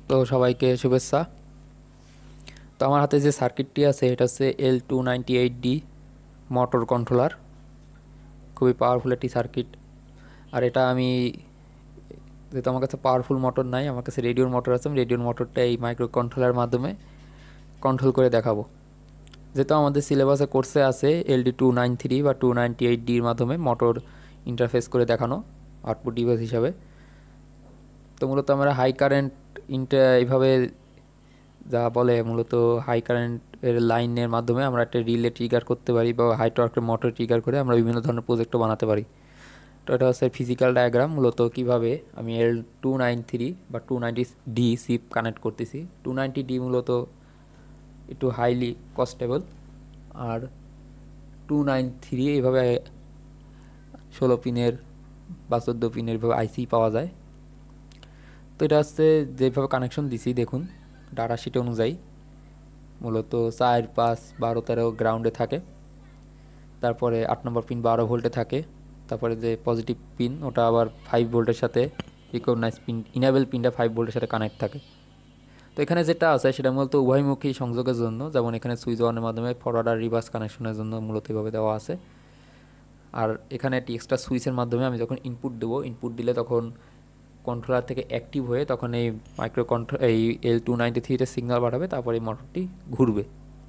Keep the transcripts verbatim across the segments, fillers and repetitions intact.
তো সবাইকে শুভেচ্ছা। তো আমার হাতে যে সার্কিটটি আছে এটা হচ্ছে L two ninety eight D motor controller, খুবই পাওয়ারফুল একটি সার্কিট। আর এটা আমি, যেহেতু আমার কাছে পাওয়ারফুল মোটর নাই, আমার কাছে রেডিওর মোটর আছে, আমি রেডিওর মোটরটা এই মাইক্রো কন্ট্রোলার মাধ্যমে কন্ট্রোল করে দেখাবো। যেহেতু আমাদের সিলেবাসে কোর্সে আছে L D two nine three বা টু নাইনটি এইট ডির মাধ্যমে মোটর ইন্টারফেস করে দেখানো আউটপুট ডিভাইস হিসাবে। তো মূলত আমরা হাই কারেন্ট ইন্টার এইভাবে যা বলে মূলত হাই কারেন্টের লাইনের মাধ্যমে আমরা একটা রিলে ট্রিগার করতে পারি বা হাই টর্কের মোটর ট্রিগার করে আমরা বিভিন্ন ধরনের প্রজেক্টও বানাতে পারি। তো এটা হচ্ছে ফিজিক্যাল ডায়াগ্রাম, মূলত কীভাবে আমি এল টু নাইন থ্রি বা two ninety D chip connect করতেছি। টু নাইনটি ডি মূলত একটু হাইলি কস্টেবল, আর টু নাইন থ্রি এইভাবে ষোলো পিনের বা চোদ্দো পিনের এইভাবে আইসি পাওয়া যায়। তো এটা হচ্ছে যেভাবে কানেকশন দিছি দেখুন ডাটা শিট অনুযায়ী, মূলত চার পাঁচ বারো তেরো গ্রাউন্ডে থাকে, তারপরে আট নম্বর পিন বারো ভোল্টে থাকে, তারপরে যে পজিটিভ পিন ওটা আবার ফাইভ ভোল্টের সাথে, রিকগনাইজ পিন ইনেবল পিনটা ফাইভ ভোল্টের সাথে কানেক্ট থাকে। তো এখানে যেটা আছে সেটা মূলত উভয়মুখী সংযোগের জন্য, যেমন এখানে সুইচ অনের মাধ্যমে ফরওয়ার্ড আর রিভার্স কানেকশনের জন্য মূলত এভাবে দেওয়া আছে। আর এখানে একটি এক্সট্রা সুইচের মাধ্যমে আমি যখন ইনপুট দেবো, ইনপুট দিলে তখন কন্ট্রোলার থেকে অ্যাক্টিভ হয়ে তখন এই মাইক্রো কন্ট্রো এই এল টু নাইনটি থ্রিতে সিগন্যাল পাঠাবে, তারপরে এই মোটরটি ঘুরবে।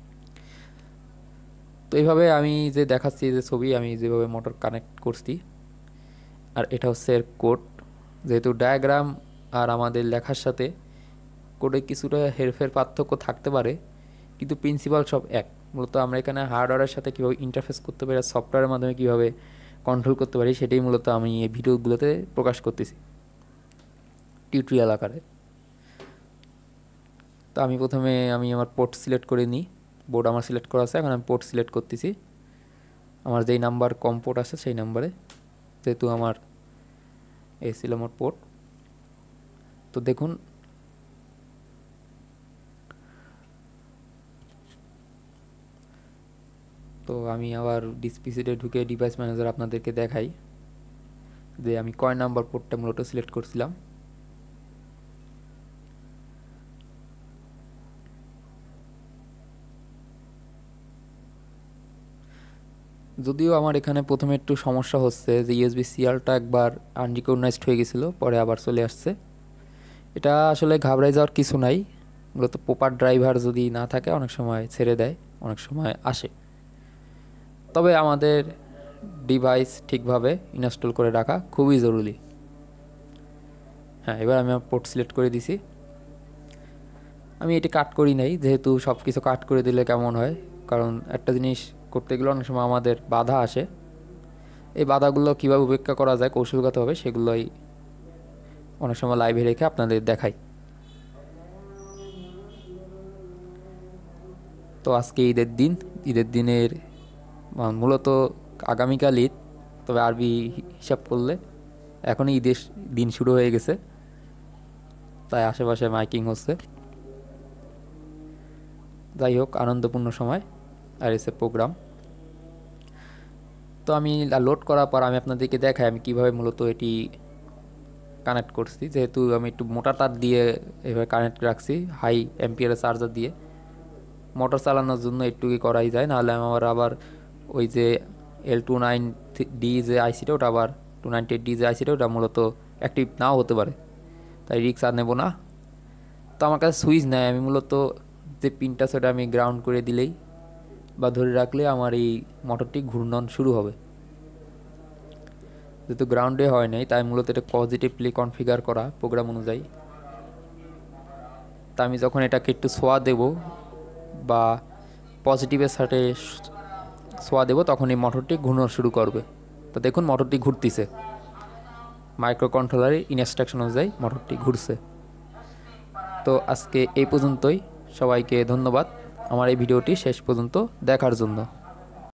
তো এইভাবে আমি যে দেখাচ্ছি যে ছবি, আমি যেভাবে মোটর কানেক্ট করছি, আর এটা হচ্ছে এর কোড। যেহেতু ডায়াগ্রাম আর আমাদের লেখার সাথে কোডে কিছুটা হেরফের পার্থক্য থাকতে পারে, কিন্তু প্রিন্সিপাল সব এক। মূলত আমরা এখানে হার্ডওয়্যারের সাথে কীভাবে ইন্টারফেস করতে পারি আর সফটওয়্যারের মাধ্যমে কীভাবে কন্ট্রোল করতে পারি সেটাই মূলত আমি এই ভিডিওগুলোতে প্রকাশ করতেছি টিউটোরিয়াল আকারে। তো আমি প্রথমে আমি আমার পোর্ট সিলেক্ট করে নিই, বোর্ড আমার সিলেক্ট করা আছে, এখন আমি পোর্ট সিলেক্ট করতেছি আমার যেই নাম্বার কম পোর্ট আছে সেই নাম্বারে, যেহেতু আমার এই ছিল আমার পোর্ট। তো দেখুন তো আমি আবার ডিসপিসিতে ঢুকে ডিভাইস ম্যানেজার আপনাদেরকে দেখাই যে আমি কয় নাম্বার পোর্টটা মূলত সিলেক্ট করছিলাম। যদিও আমার এখানে প্রথমে একটু সমস্যা হচ্ছে যে ইউএসবি সিরিয়ালটা একবার আনরিকগনাইজড হয়ে গেছিলো, পরে আবার চলে আসছে। এটা আসলে ঘাবড়াই যাওয়ার কিছু নাই, মূলত প্রপার ড্রাইভার যদি না থাকে অনেক সময় ছেড়ে দেয়, অনেক সময় আসে। তবে আমাদের ডিভাইস ঠিকভাবে ইনস্টল করে রাখা খুবই জরুরি। হ্যাঁ, এবার আমি পোর্ট সিলেক্ট করে দিছি। আমি এটি কাট করি নাই, যেহেতু সব কিছু কাট করে দিলে কেমন হয়, কারণ একটা জিনিস করতে গেলে অনেক সময় আমাদের বাধা আসে। এই বাধাগুলো কীভাবে উপেক্ষা করা যায় কৌশলগতভাবে সেগুলোই অনেক সময় লাইভে রেখে আপনাদের দেখাই। তো আজকে ঈদের দিন, ঈদের দিনের মূলত আগামীকাল ঈদ, তবে আরবি হিসাব করলে এখনই ঈদের দিন শুরু হয়ে গেছে, তাই আশেপাশে মাইকিং হচ্ছে। যাই হোক, আনন্দপূর্ণ সময় আর এসে প্রোগ্রাম। তো আমি লোড করার পর আমি আপনাদেরকে দেখাই আমি কীভাবে মূলত এটি কানেক্ট করছি। যেহেতু আমি একটু মোটা তার দিয়ে এভাবে কানেক্ট রাখছি হাই অ্যাম্পিয়ারের চার্জার দিয়ে, মোটর চালানোর জন্য একটুই করাই যায়, নাহলে আমার আবার ওই যে এল টু নাইন ডি যে আইসিটা ওটা আবার টু নাইনটি এইট ডি যে আইসিটা ওটা মূলত অ্যাক্টিভ নাও হতে পারে, তাই রিক্স আর নেবো না। তো আমার কাছে সুইচ নেয়, আমি মূলত যে পিনটা সেটা আমি গ্রাউন্ড করে দিলেই বা ধরে রাখলে আমার এই মোটরটি ঘূর্ণন শুরু হবে। যেহেতু গ্রাউন্ডে হয় নাই, তাই মূলত এটা পজিটিভলি কনফিগার করা প্রোগ্রাম অনুযায়ী। তা আমি যখন এটাকে একটু ছোঁয়া দেব বা পজিটিভের সাথে ছোঁয়া দেব, তখন এই মোটরটি ঘূর্ণন শুরু করবে। তো দেখুন মোটরটি ঘুরতেছে, মাইক্রো কন্ট্রোলারের ইনস্ট্রাকশন অনুযায়ী মোটরটি ঘুরছে। তো আজকে এই পর্যন্তই, সবাইকে ধন্যবাদ আমার এই ভিডিওটি শেষ পর্যন্ত দেখার জন্য।